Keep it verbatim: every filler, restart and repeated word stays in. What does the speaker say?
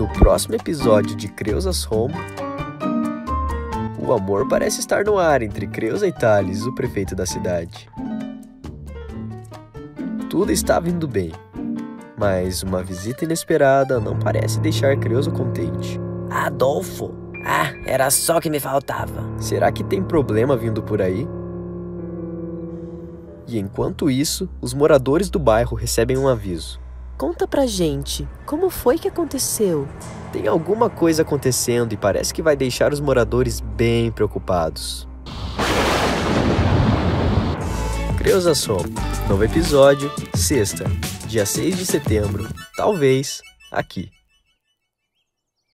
No próximo episódio de Creusas Home, o amor parece estar no ar entre Creusa e Thales, o prefeito da cidade. Tudo estava indo bem, mas uma visita inesperada não parece deixar Creusa contente. Adolfo! Ah, era só o que me faltava. Será que tem problema vindo por aí? E enquanto isso, os moradores do bairro recebem um aviso. Conta pra gente, como foi que aconteceu? Tem alguma coisa acontecendo e parece que vai deixar os moradores bem preocupados. Creusa Home, novo episódio, sexta, dia seis de setembro, talvez aqui.